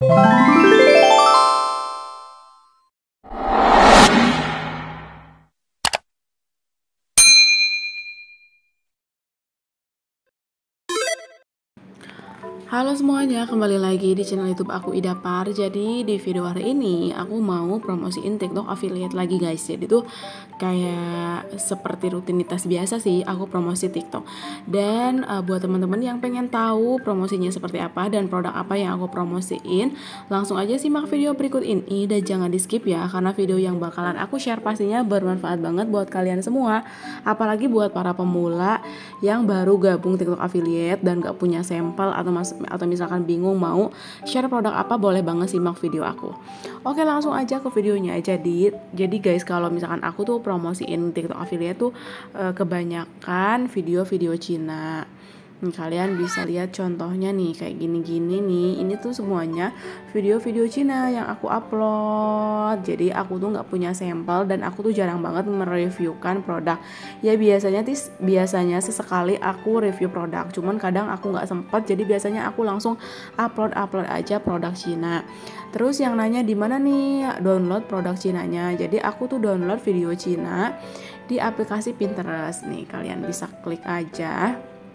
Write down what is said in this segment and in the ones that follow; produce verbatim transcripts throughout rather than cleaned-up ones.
Halo semuanya, kembali lagi di channel YouTube aku Idapar. Jadi di video hari ini aku mau promosiin TikTok affiliate lagi guys. Jadi tuh kayak seperti rutinitas biasa sih aku promosi TikTok. Dan uh, buat teman-teman yang pengen tahu promosinya seperti apa dan produk apa yang aku promosiin, langsung aja simak video berikut ini dan jangan di skip ya, karena video yang bakalan aku share pastinya bermanfaat banget buat kalian semua. Apalagi buat para pemula yang baru gabung TikTok affiliate dan gak punya sampel atau mas atau misalkan bingung mau share produk apa, boleh banget simak video aku. Oke, langsung aja ke videonya. Jadi jadi guys, kalau misalkan aku tuh promosiin TikTok affiliate tuh e, kebanyakan video-video Cina. Nih, kalian bisa lihat contohnya nih kayak gini-gini nih. Ini tuh semuanya video-video Cina yang aku upload. Jadi aku tuh nggak punya sampel dan aku tuh jarang banget mereviewkan produk. Ya biasanya tis biasanya sesekali aku review produk. Cuman kadang aku nggak sempet. Jadi biasanya aku langsung upload-upload aja produk Cina. Terus yang nanya di mana nih download produk Cinanya? Jadi aku tuh download video Cina di aplikasi Pinterest nih. Kalian bisa klik aja.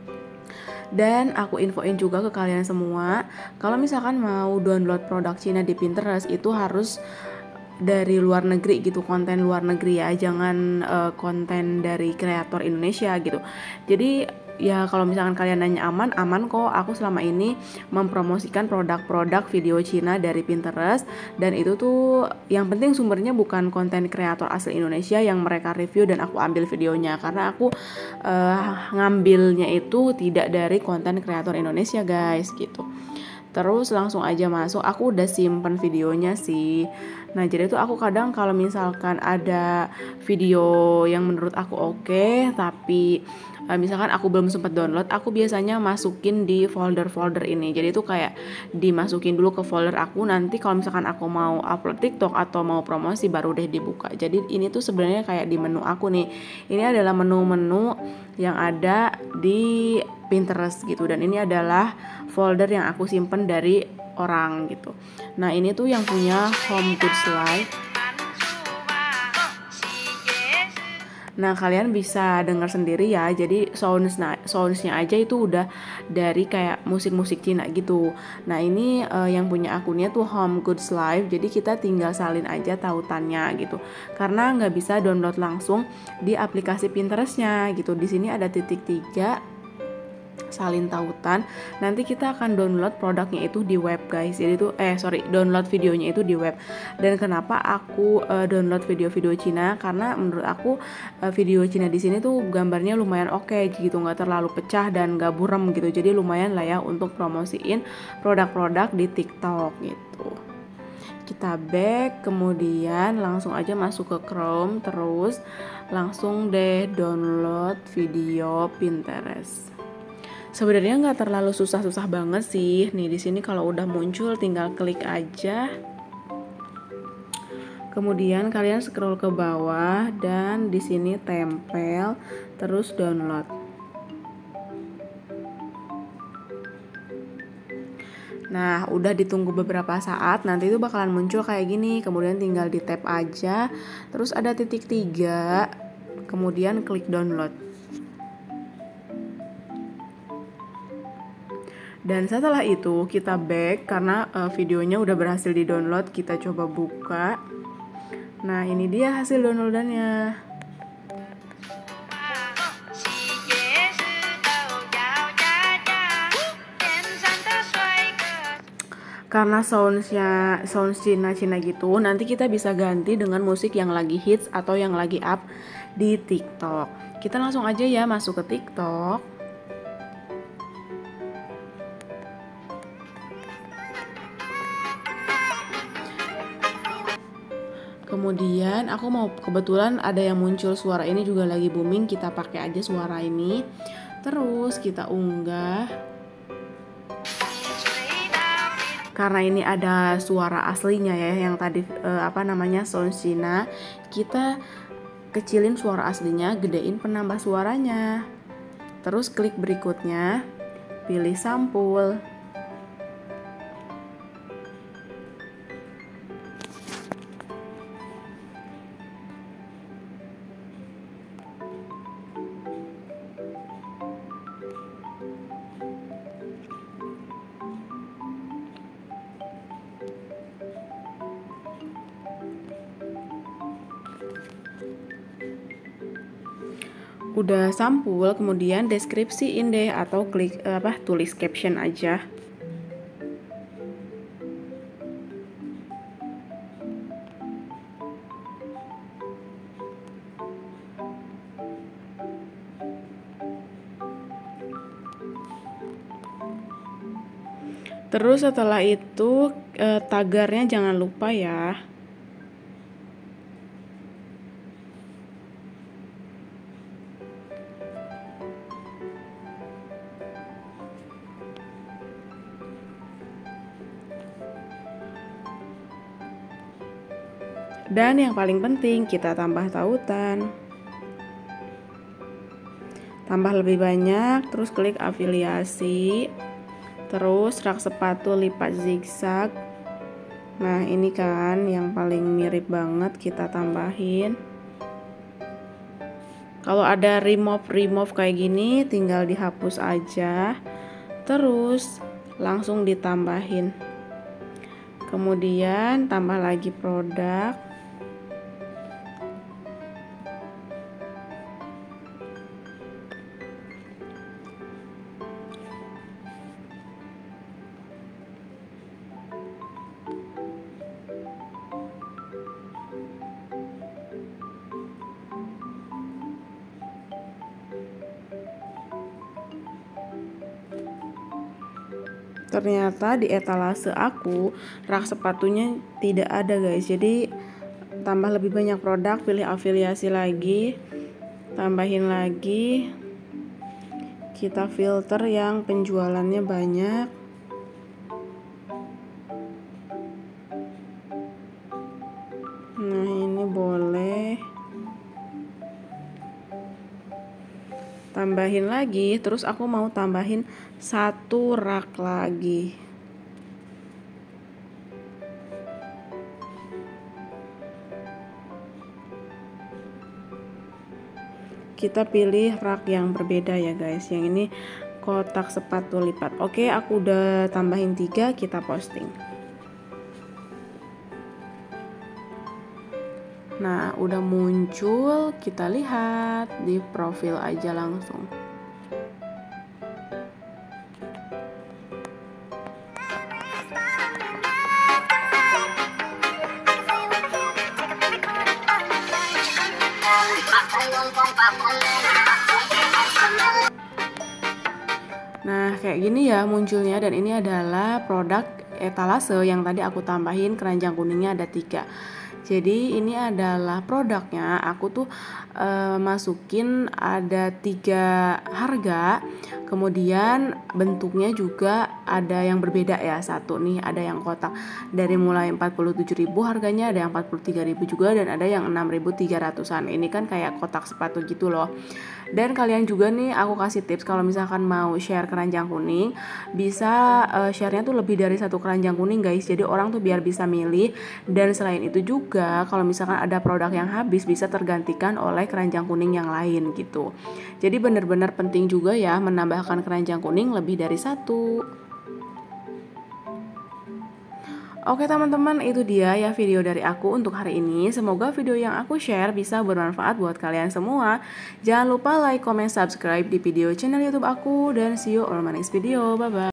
Dan aku infoin juga ke kalian semua, kalau misalkan mau download produk Cina di Pinterest itu harus dari luar negeri gitu, konten luar negeri ya, jangan uh, konten dari kreator Indonesia gitu. Jadi ya kalau misalkan kalian nanya aman, aman kok. Aku selama ini mempromosikan produk-produk video Cina dari Pinterest, dan itu tuh yang penting sumbernya bukan konten kreator asli Indonesia yang mereka review dan aku ambil videonya, karena aku uh, ngambilnya itu tidak dari konten kreator Indonesia guys gitu. Terus langsung aja masuk, aku udah simpen videonya sih. Nah jadi tuh aku kadang kalau misalkan ada video yang menurut aku oke, tapi uh, misalkan aku belum sempat download, aku biasanya masukin di folder-folder ini. Jadi tuh kayak dimasukin dulu ke folder aku, nanti kalau misalkan aku mau upload TikTok atau mau promosi baru deh dibuka. Jadi ini tuh sebenarnya kayak di menu aku nih. Ini adalah menu-menu yang ada di Pinterest gitu, dan ini adalah folder yang aku simpen dari orang gitu. Nah ini tuh yang punya Home Goods Live. Nah kalian bisa dengar sendiri ya. Jadi soundsnya soundsnya aja itu udah dari kayak musik-musik Cina gitu. Nah ini uh, yang punya akunnya tuh Home Goods Live. Jadi kita tinggal salin aja tautannya gitu. Karena nggak bisa download langsung di aplikasi Pinterestnya gitu. Di sini ada titik tiga, salin tautan. Nanti kita akan download produknya itu di web guys. Jadi itu eh sorry download videonya itu di web. Dan kenapa aku uh, download video-video Cina? Karena menurut aku uh, video Cina di sini tuh gambarnya lumayan oke okay, gitu, nggak terlalu pecah dan nggak buram gitu. Jadi lumayan lah ya untuk promosiin produk-produk di TikTok gitu. Kita back, kemudian langsung aja masuk ke Chrome, terus langsung deh download video Pinterest. Sebenarnya nggak terlalu susah-susah banget sih. Nih di sini kalau udah muncul tinggal klik aja. Kemudian kalian scroll ke bawah dan di sini tempel, terus download. Nah, udah ditunggu beberapa saat, nanti itu bakalan muncul kayak gini. Kemudian tinggal di tap aja, terus ada titik tiga, kemudian klik download. Dan setelah itu kita back karena uh, videonya udah berhasil di download. Kita coba buka. Nah ini dia hasil downloadannya. Karena soundsnya sounds Cina-Cina gitu, nanti kita bisa ganti dengan musik yang lagi hits atau yang lagi up di TikTok. Kita langsung aja ya masuk ke TikTok. Kemudian aku mau, kebetulan ada yang muncul suara ini juga lagi booming, kita pakai aja suara ini. Terus kita unggah. Karena ini ada suara aslinya ya, yang tadi eh, apa namanya sound Cina, kita kecilin suara aslinya, gedein penambah suaranya. Terus klik berikutnya, pilih sampul. udah sampul, kemudian deskripsiin deh atau klik apa tulis caption aja. Terus setelah itu eh, tagarnya jangan lupa ya. Dan yang paling penting kita tambah tautan. Tambah lebih banyak, terus klik afiliasi. Terus rak sepatu lipat zigzag. Nah ini kan yang paling mirip banget, kita tambahin. Kalau ada remove-remove kayak gini tinggal dihapus aja. Terus langsung ditambahin. Kemudian tambah lagi produk. Ternyata di etalase aku rak sepatunya tidak ada guys. Jadi tambah lebih banyak produk, pilih afiliasi lagi, tambahin lagi. Kita filter yang penjualannya banyak. Nah ini boleh. Tambahin lagi, terus aku mau tambahin satu rak lagi. Kita pilih rak yang berbeda ya guys. Yang ini kotak sepatu lipat. Oke, aku udah tambahin tiga, kita posting. Nah, udah muncul, kita lihat di profil aja langsung. Nah, kayak gini ya munculnya, dan ini adalah produk etalase yang tadi aku tambahin keranjang kuningnya ada tiga. Jadi ini adalah produknya, aku tuh e, masukin ada tiga harga, kemudian bentuknya juga ada yang berbeda ya. Satu nih ada yang kotak dari mulai empat puluh tujuh ribu harganya, ada yang empat puluh tiga ribu juga, dan ada yang enam ribu tiga ratusan. Ini kan kayak kotak sepatu gitu loh. Dan kalian juga nih aku kasih tips kalau misalkan mau share keranjang kuning, bisa uh, share-nya tuh lebih dari satu keranjang kuning guys. Jadi orang tuh biar bisa milih. Dan selain itu juga kalau misalkan ada produk yang habis bisa tergantikan oleh keranjang kuning yang lain gitu. Jadi benar-benar penting juga ya menambahkan keranjang kuning lebih dari satu. Oke teman-teman, itu dia ya video dari aku untuk hari ini. Semoga video yang aku share bisa bermanfaat buat kalian semua. Jangan lupa like, comment, subscribe di video channel YouTube aku, dan see you on my next video. Bye bye.